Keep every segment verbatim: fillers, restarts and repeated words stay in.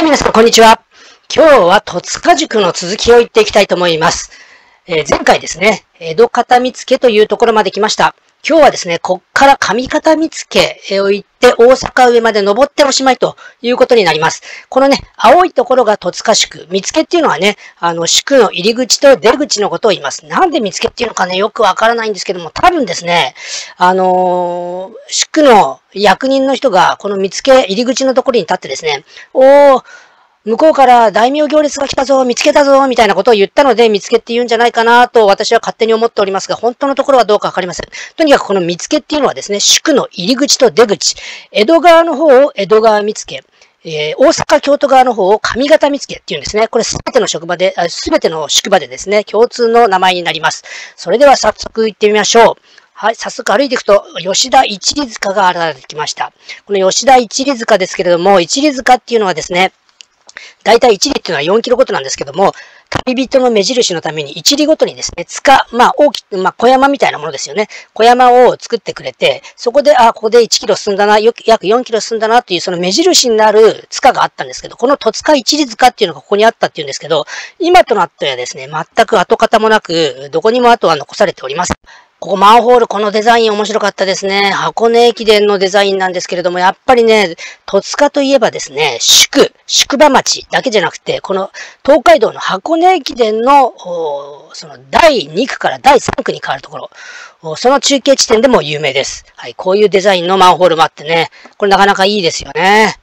い、皆さん、こんにちは。今日は戸塚塾の続きを言っていきたいと思います。えー、前回ですね、江戸片見付というところまで来ました。今日はですね、こっから上片見付を行って大阪上まで登っておしまいということになります。このね、青いところが戸塚宿。見附っていうのはね、あの、宿の入り口と出口のことを言います。なんで見附っていうのかね、よくわからないんですけども、多分ですね、あのー、宿の役人の人が、この見附入り口のところに立ってですね、おー、向こうから大名行列が来たぞ、見つけたぞ、みたいなことを言ったので、見つけって言うんじゃないかなと私は勝手に思っておりますが、本当のところはどうかわかりません。とにかくこの見つけっていうのはですね、宿の入り口と出口、江戸川の方を江戸川見附、えー、大阪京都側の方を上方見附っていうんですね。これすべての職場で、すべての宿場でですね、共通の名前になります。それでは早速行ってみましょう。はい、早速歩いていくと、吉田一里塚が現れてきました。この吉田一里塚ですけれども、一里塚っていうのはですね、だいたいいち里っていうのはよんキロごとなんですけども、旅人の目印のためにいち里ごとにですね、塚、まあ大き、まあ小山みたいなものですよね。小山を作ってくれて、そこで、あ、ここでいちキロ進んだな、約よんキロ進んだなっていうその目印になる塚があったんですけど、この戸塚一里塚っていうのがここにあったっていうんですけど、今となってはですね、全く跡形もなく、どこにも跡は残されておりません。ここマンホール、このデザイン面白かったですね。箱根駅伝のデザインなんですけれども、やっぱりね、戸塚といえばですね、宿、宿場町だけじゃなくて、この東海道の箱根駅伝の、そのだいにくからだいさんくに変わるところ、その中継地点でも有名です。はい、こういうデザインのマンホールもあってね、これなかなかいいですよね。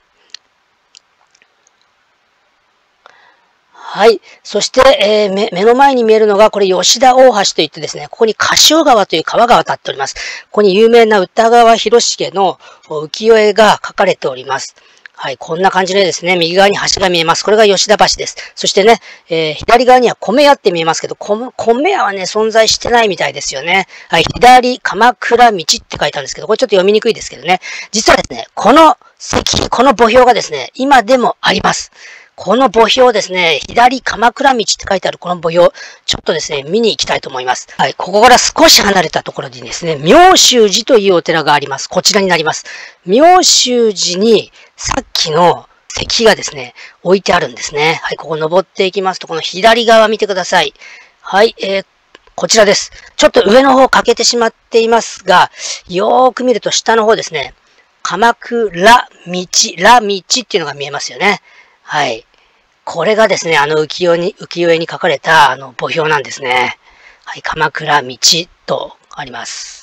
はい。そして、えー、目、目の前に見えるのが、これ吉田大橋といってですね、ここに柏川という川が渡っております。ここに有名な歌川広重の浮世絵が描かれております。はい。こんな感じでですね、右側に橋が見えます。これが吉田橋です。そしてね、えー、左側には米屋って見えますけど、米屋はね、存在してないみたいですよね。はい。左、鎌倉道って書いてあるんですけど、これちょっと読みにくいですけどね。実はですね、この石、この墓標がですね、今でもあります。この墓標ですね、左鎌倉道って書いてあるこの墓標、ちょっとですね、見に行きたいと思います。はい、ここから少し離れたところにですね、妙宗寺というお寺があります。こちらになります。妙宗寺にさっきの石がですね、置いてあるんですね。はい、ここ登っていきますと、この左側見てください。はい、えー、こちらです。ちょっと上の方欠けてしまっていますが、よーく見ると下の方ですね、鎌倉道、ら道っていうのが見えますよね。はい。これがですね、あの浮世絵に、浮世絵に書かれたあの墓標なんですね。はい、鎌倉道とあります。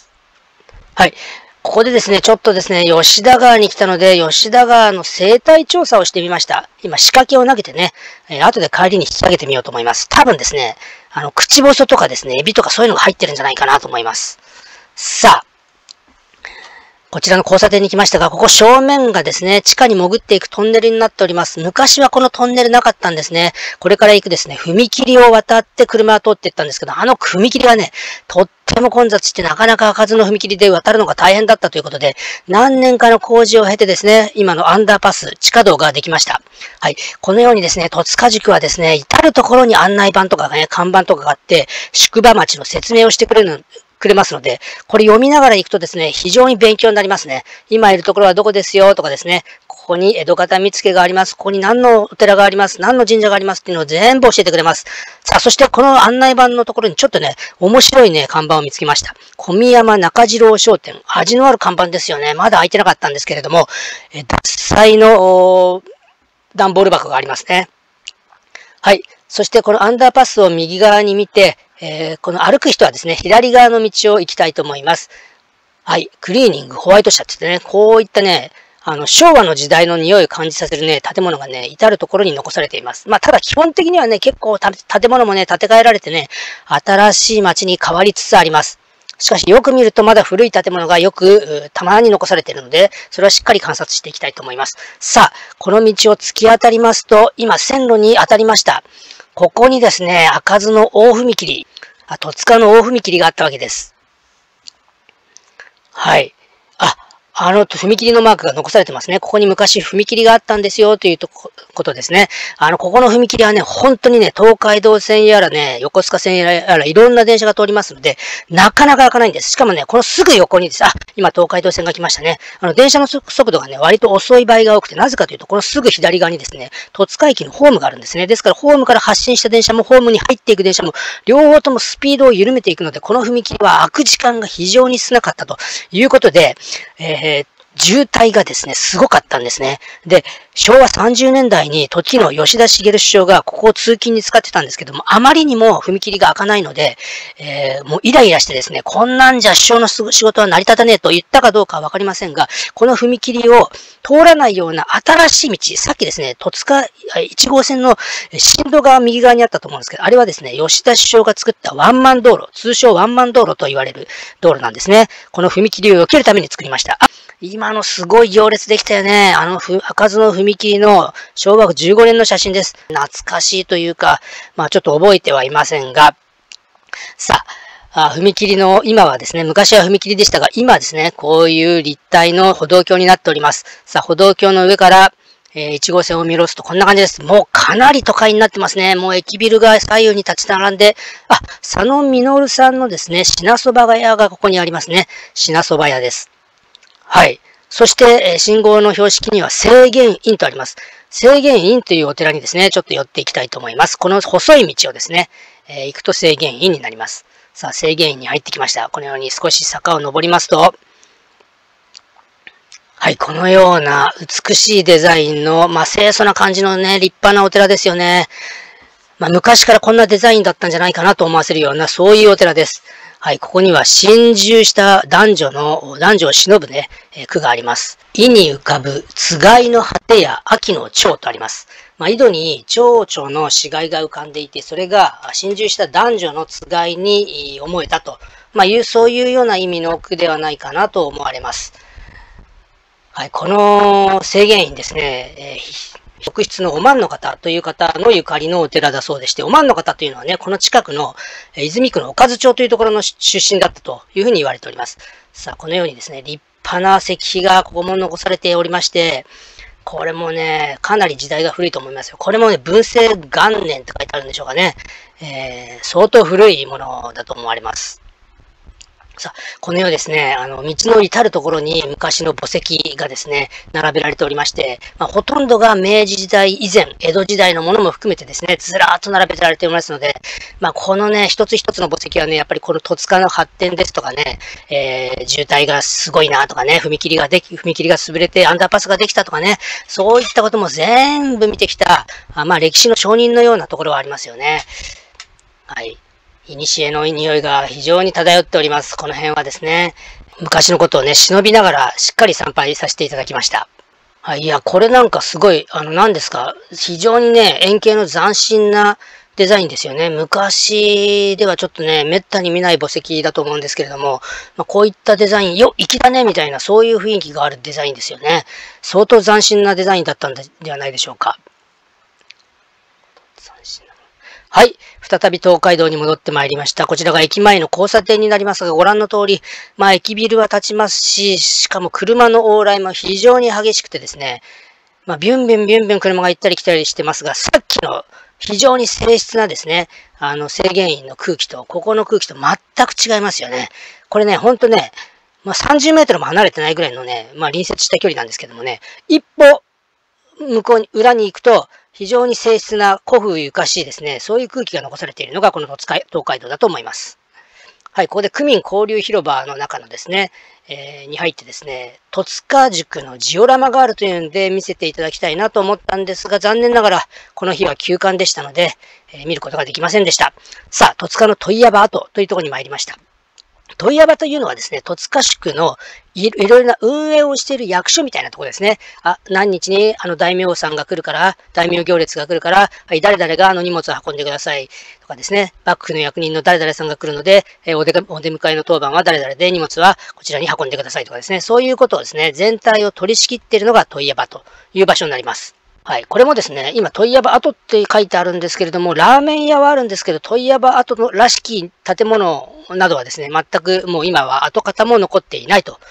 はい。ここでですね、ちょっとですね、吉田川に来たので、吉田川の生態調査をしてみました。今、仕掛けを投げてね、えー、後で帰りに引き上げてみようと思います。多分ですね、あの、口細とかですね、エビとかそういうのが入ってるんじゃないかなと思います。さあ、こちらの交差点に来ましたが、ここ正面がですね、地下に潜っていくトンネルになっております。昔はこのトンネルなかったんですね。これから行くですね、踏切を渡って車が通っていったんですけど、あの踏切がね、とっても混雑してなかなか開かずの踏切で渡るのが大変だったということで、何年かの工事を経てですね、今のアンダーパス、地下道ができました。はい。このようにですね、戸塚塾はですね、至るところに案内板とかね、看板とかがあって、宿場町の説明をしてくれるくれますので、これ読みながら行くとですね、非常に勉強になりますね。今いるところはどこですよとかですね、ここに江戸方見附があります。ここに何のお寺があります。何の神社がありますっていうのを全部教えてくれます。さあ、そしてこの案内板のところにちょっとね、面白いね、看板を見つけました。小宮山中次郎商店。味のある看板ですよね。まだ開いてなかったんですけれども、え獺祭の段ボール箱がありますね。はい。そしてこのアンダーパスを右側に見て、えー、この歩く人はですね、左側の道を行きたいと思います。はい。クリーニング、ホワイト社って言ってね、こういったね、あの、昭和の時代の匂いを感じさせるね、建物がね、至るところに残されています。まあ、ただ基本的にはね、結構建物もね、建て替えられてね、新しい街に変わりつつあります。しかし、よく見るとまだ古い建物がよく、たまに残されているので、それはしっかり観察していきたいと思います。さあ、この道を突き当たりますと、今、線路に当たりました。ここにですね、開かずの大踏切、あ、戸塚の大踏切があったわけです。はい。あ、 あの、踏切のマークが残されてますね。ここに昔踏切があったんですよ、というとこことですね。あの、ここの踏切はね、本当にね、東海道線やらね、横須賀線やら、いろんな電車が通りますので、なかなか開かないんです。しかもね、このすぐ横にです。あ、今東海道線が来ましたね。あの、電車の速度がね、割と遅い場合が多くて、なぜかというと、このすぐ左側にですね、戸塚駅のホームがあるんですね。ですから、ホームから発進した電車も、ホームに入っていく電車も、両方ともスピードを緩めていくので、この踏切は開く時間が非常に少なかったということで、えー渋滞がですね、すごかったんですね。で、しょうわさんじゅうねんだいに時の吉田茂首相がここを通勤に使ってたんですけども、あまりにも踏切が開かないので、えー、もうイライラしてですね、こんなんじゃ首相の仕事は成り立たねえと言ったかどうかはわかりませんが、この踏切を通らないような新しい道、さっきですね、戸塚いちごうせんの進路側右側にあったと思うんですけど、あれはですね、吉田首相が作ったワンマン道路、通称ワンマン道路と言われる道路なんですね。この踏切を避けるために作りました。あ、今のすごい行列できたよね。あの、開かずの踏切のしょうわじゅうごねんの写真です。懐かしいというか、まあちょっと覚えてはいませんが、さあ、踏切の、今はですね、昔は踏切でしたが、今はですね、こういう立体の歩道橋になっております。さあ、歩道橋の上から、えー、いちごうせんを見下ろすとこんな感じです。もうかなり都会になってますね。もう駅ビルが左右に立ち並んで、あ、佐野実さんのですね、品蕎麦屋がここにありますね。品蕎麦屋です。はい。そして、信号の標識には清源院とあります。清源院というお寺にですね、ちょっと寄っていきたいと思います。この細い道をですね、えー、行くと清源院になります。さあ、清源院に入ってきました。このように少し坂を登りますと、はい、このような美しいデザインの、まあ、清楚な感じのね、立派なお寺ですよね。まあ、昔からこんなデザインだったんじゃないかなと思わせるような、そういうお寺です。はい、ここには心中した男女の、男女を偲ぶね、えー、句があります。井に浮かぶつがいの果てや秋の蝶とあります。まあ、井戸に蝶々の死骸が浮かんでいて、それが心中した男女のつがいに思えたと、まあ、いう、そういうような意味の句ではないかなと思われます。はい、この清源院ですね、えー浴室のお万の方という方のゆかりのお寺だそうでして、お万の方というのはね、この近くの泉区の岡津町というところの出身だったというふうに言われております。さあ、このようにですね、立派な石碑がここも残されておりまして、これもね、かなり時代が古いと思いますよ。これもね、文政元年って書いてあるんでしょうかね。えー、相当古いものだと思われます。さあ、このようですね、あの、道の至るところに昔の墓石がですね、並べられておりまして、まあ、ほとんどが明治時代以前、江戸時代のものも含めてですね、ずらーっと並べられておりますので、まあ、このね、一つ一つの墓石はね、やっぱりこの戸塚の発展ですとかね、えー、渋滞がすごいなとかね、踏切ができ、踏切が潰れてアンダーパスができたとかね、そういったことも全部見てきた、あまあ、歴史の証人のようなところはありますよね。はい。古の匂いが非常に漂っております。この辺はですね、昔のことをね、忍びながらしっかり参拝させていただきました。はい、いや、これなんかすごい、あの、何ですか、非常にね、円形の斬新なデザインですよね。昔ではちょっとね、滅多に見ない墓石だと思うんですけれども、まあ、こういったデザイン、よ、粋だね、みたいな、そういう雰囲気があるデザインですよね。相当斬新なデザインだったんではないでしょうか。斬新なはい。再び東海道に戻ってまいりました。こちらが駅前の交差点になりますが、ご覧の通り、まあ駅ビルは立ちますし、しかも車の往来も非常に激しくてですね、まあビュンビュンビュンビュン車が行ったり来たりしてますが、さっきの非常に静質なですね、あの清源院の空気と、ここの空気と全く違いますよね。これね、ほんとね、まあさんじゅうメートルも離れてないぐらいのね、まあ隣接した距離なんですけどもね、一歩向こうに、裏に行くと、非常に静質な古風ゆかしいですね、そういう空気が残されているのがこの東海道だと思います。はい、ここで区民交流広場の中のですね、えー、に入ってですね、戸塚宿のジオラマがあるというんで見せていただきたいなと思ったんですが、残念ながらこの日は休館でしたので、えー、見ることができませんでした。さあ、戸塚の問屋場跡というところに参りました。問屋場というのはですね、戸塚宿のいろいろな運営をしている役所みたいなところですね。あ、何日にあの大名さんが来るから、大名行列が来るから、はい、誰々があの荷物を運んでくださいとかですね、幕府の役人の誰々さんが来るので、えー、お出お出迎えの当番は誰々で荷物はこちらに運んでくださいとかですね、そういうことをですね、全体を取り仕切っているのが問屋場という場所になります。はい。これもですね、今、問屋場跡って書いてあるんですけれども、ラーメン屋はあるんですけど、問屋場跡のらしき建物などはですね、全くもう今は跡形も残っていないと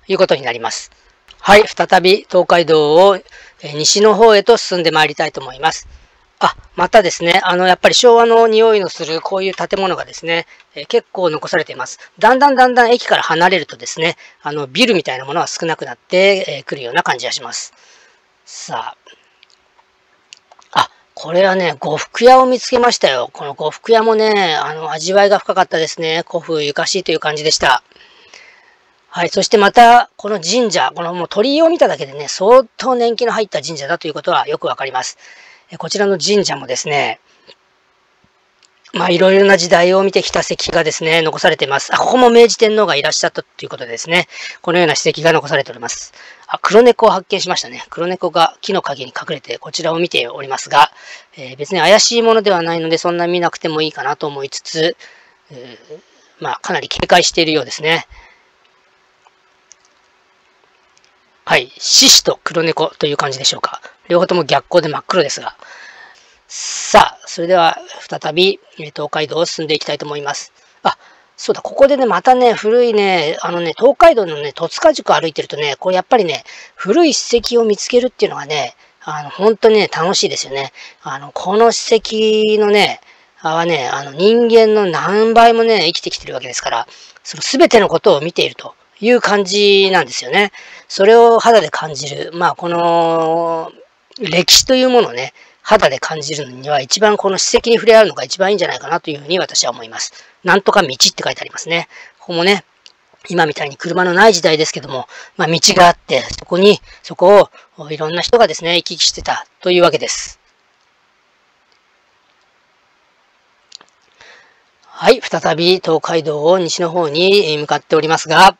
いうことになります。はい、再び東海道を西の方へと進んでまいりたいと思います。あ、またですね、あの、やっぱり昭和の匂いのするこういう建物がですね、えー、結構残されています。だんだんだんだん駅から離れるとですね、あの、ビルみたいなものは少なくなってく、えー、るような感じがします。さあ。あ、これはね、呉服屋を見つけましたよ。この呉服屋もね、あの、味わいが深かったですね。古風ゆかしいという感じでした。はい。そしてまた、この神社、このもう鳥居を見ただけでね、相当年季の入った神社だということはよくわかります。こちらの神社もですね、まあいろいろな時代を見てきた石碑がですね、残されています。あ、ここも明治天皇がいらっしゃったということでですね、このような史跡が残されております。あ、黒猫を発見しましたね。黒猫が木の陰に隠れてこちらを見ておりますが、えー、別に怪しいものではないのでそんな見なくてもいいかなと思いつつ、えー、まあかなり警戒しているようですね。はい。獅子と黒猫という感じでしょうか。両方とも逆光で真っ黒ですが。さあ、それでは再び東海道を進んでいきたいと思います。あ、そうだ、ここでね、またね、古いね、あのね、東海道のね、戸塚宿歩いてるとね、これやっぱりね、古い史跡を見つけるっていうのがね、あの、本当にね、楽しいですよね。あの、この史跡のね、はね、あの、人間の何倍もね、生きてきてるわけですから、その全てのことを見ているという感じなんですよね。それを肌で感じる。まあ、この、歴史というものをね、肌で感じるのには一番この史跡に触れ合うのが一番いいんじゃないかなというふうに私は思います。なんとか道って書いてありますね。ここもね、今みたいに車のない時代ですけども、まあ道があって、そこに、そこをいろんな人がですね、行き来してたというわけです。はい、再び東海道を西の方に向かっておりますが、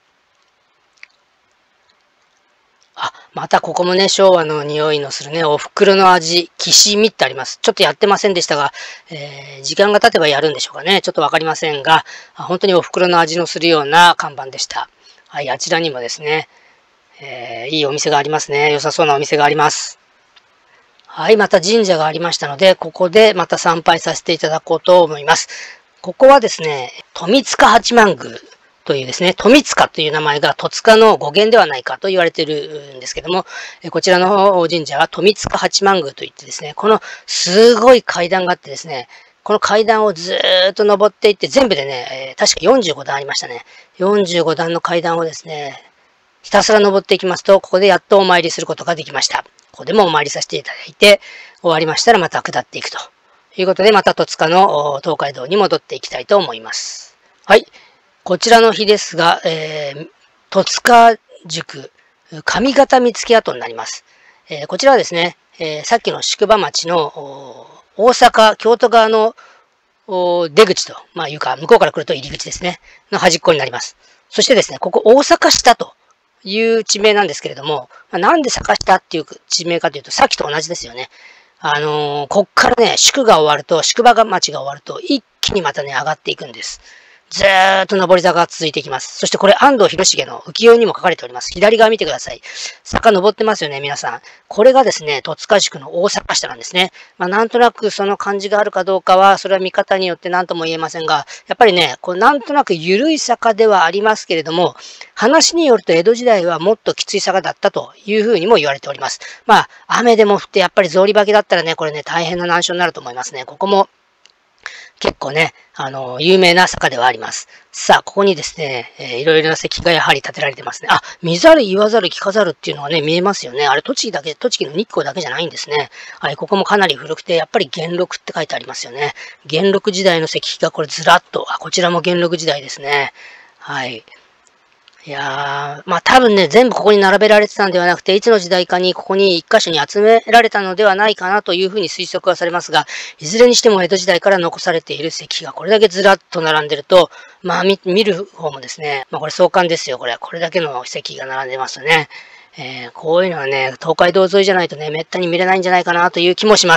あ、またここもね、昭和の匂いのするね、お袋の味、きしみってあります。ちょっとやってませんでしたが、えー、時間が経てばやるんでしょうかね。ちょっとわかりませんが、本当にお袋の味のするような看板でした。はい、あちらにもですね、えー、いいお店がありますね。良さそうなお店があります。はい、また神社がありましたので、ここでまた参拝させていただこうと思います。ここはですね、富塚八幡宮というですね、富塚という名前が戸塚の語源ではないかと言われているんですけども、こちらの神社は富塚八幡宮といってですね、このすごい階段があってですね、この階段をずーっと登っていって、全部でね、確かよんじゅうごだんありましたね。よんじゅうごだんの階段をですね、ひたすら登っていきますと、ここでやっとお参りすることができました。ここでもお参りさせていただいて、終わりましたらまた下っていくということで、また戸塚の東海道に戻っていきたいと思います。はい。こちらの日ですが、えー、戸塚宿上方見附跡になります。えー、こちらはですね、えー、さっきの宿場町の大阪、京都側の出口と、まあいうか、向こうから来ると入り口ですね、の端っこになります。そしてですね、ここ大阪下という地名なんですけれども、まあ、なんで坂下っていう地名かというと、さっきと同じですよね。あのー、こっからね、宿が終わると、宿場町が終わると、一気にまたね、上がっていくんです。ずーっと上り坂が続いていきます。そしてこれ安藤広重の浮世絵にも書かれております。左側見てください。坂登ってますよね、皆さん。これがですね、戸塚宿の大阪下なんですね。まあなんとなくその感じがあるかどうかは、それは見方によって何とも言えませんが、やっぱりね、こうなんとなく緩い坂ではありますけれども、話によると江戸時代はもっときつい坂だったというふうにも言われております。まあ雨でも降ってやっぱり草履履きだったらね、これね、大変な難所になると思いますね。ここも結構ね、あの、有名な坂ではあります。さあ、ここにですね、えー、いろいろな石碑がやはり建てられてますね。あ、見ざる、言わざる、聞かざるっていうのがね、見えますよね。あれ、栃木だけ、栃木の日光だけじゃないんですね。はい、ここもかなり古くて、やっぱり元禄って書いてありますよね。元禄時代の石碑がこれずらっと、あ、こちらも元禄時代ですね。はい。いやー、まあ多分ね、全部ここに並べられてたんではなくて、いつの時代かにここに一箇所に集められたのではないかなというふうに推測はされますが、いずれにしても江戸時代から残されている石碑がこれだけずらっと並んでると、まあ見、見る方もですね、まあこれ壮観ですよ、これ。これだけの石碑が並んでますよね。えー、こういうのはね、東海道沿いじゃないとね、めったに見れないんじゃないかなという気もします。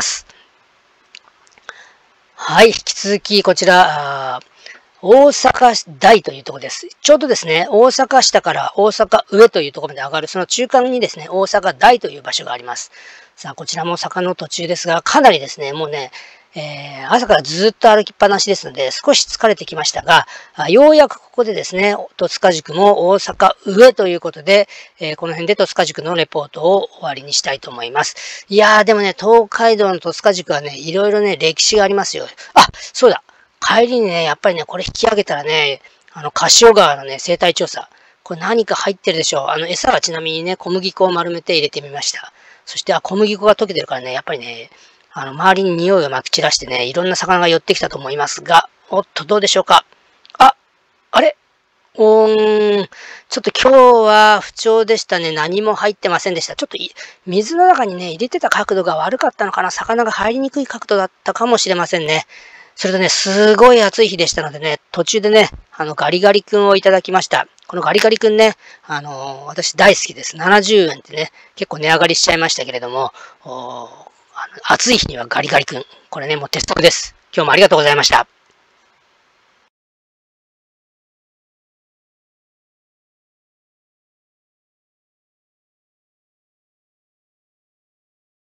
はい、引き続きこちら、大阪大というところです。ちょうどですね、大阪下から大阪上というところまで上がる、その中間にですね、大阪大という場所があります。さあ、こちらも坂の途中ですが、かなりですね、もうね、 えー、朝からずっと歩きっぱなしですので、少し疲れてきましたが、ようやくここでですね、戸塚塾も大阪上ということで、えー、この辺で戸塚塾のレポートを終わりにしたいと思います。いやー、でもね、東海道の戸塚塾はね、いろいろね、歴史がありますよ。あ、そうだ。帰りにね、やっぱりね、これ引き上げたらね、あの、柏川のね、生態調査。これ何か入ってるでしょう。あの、餌はちなみにね、小麦粉を丸めて入れてみました。そして、あ、小麦粉が溶けてるからね、やっぱりね、あの、周りに匂いを撒き散らしてね、いろんな魚が寄ってきたと思いますが、おっと、どうでしょうか。あ、あれおーん、ちょっと今日は不調でしたね。何も入ってませんでした。ちょっと水の中にね、入れてた角度が悪かったのかな。魚が入りにくい角度だったかもしれませんね。それとね、すごい暑い日でしたのでね、途中でね、あの、ガリガリ君をいただきました。このガリガリ君ね、あのー、私大好きです。ななじゅうえんってね、結構値上がりしちゃいましたけれども、おあの暑い日にはガリガリ君。これね、もう鉄則です。今日もありがとうございました。